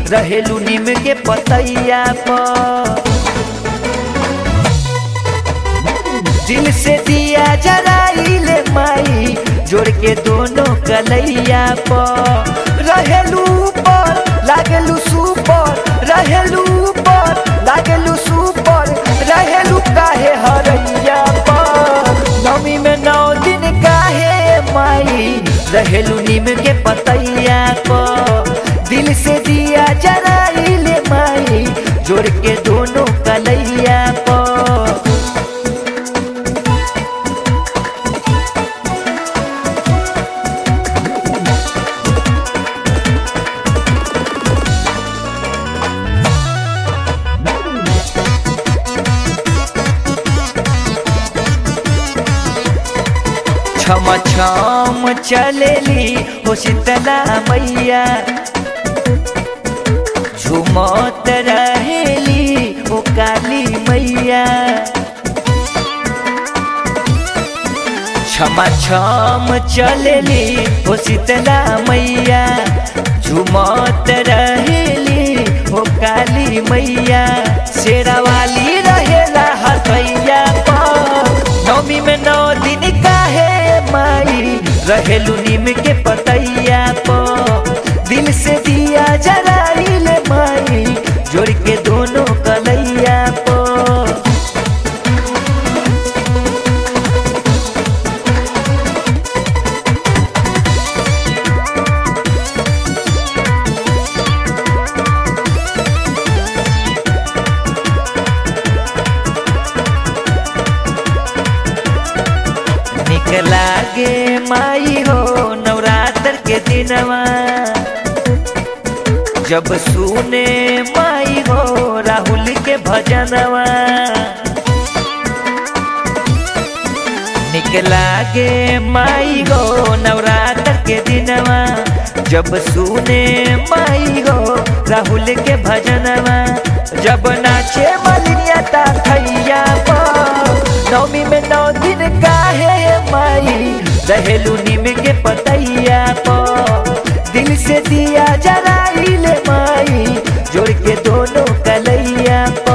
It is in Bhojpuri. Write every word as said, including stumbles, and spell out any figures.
रहेलू नीम के पतैया पर। दिल से दिया जराइले माई जोड़ के दोनों कलैया पर। रहेलू पर लागलू सुपर, रहेलू पर लागलू सुपर, रहेलू काहे हरैया पर। नवमी में नौ दिन काहे माई रहेलू नीम के पतैया पर। दिल से दिया जराइले माई जोड़ के दोनों कलैया पर। छम छम चलेली हो शीतला मैया, झूमत रहेली ओ काली मैया। छम छम चलेली हो शीतला मैया, झूमत रहेली ओ काली मैया। शेरा वाली रहेला हथैया पर। नवमी में नौ दिन काहे माई रहेलू नीम के पतैया पर। दिल से दिया जराइले माई जोड़ के दोनों कलैया पर। लागे माई हो नवरात्र के दिनवा, जब सुने माई हो राहुल के भजनवा। निकलागे माई हो नवरात्र के दिनवा, जब सुने माई हो राहुल के भजनवा। जब नाचे मलिनिया ता खैया पर। नवमी में नौ दिन काहे माई रहेलू नीम के पतैया पर। दिल से दिया जराइले माई जोड़ के दोनों कलैया पर।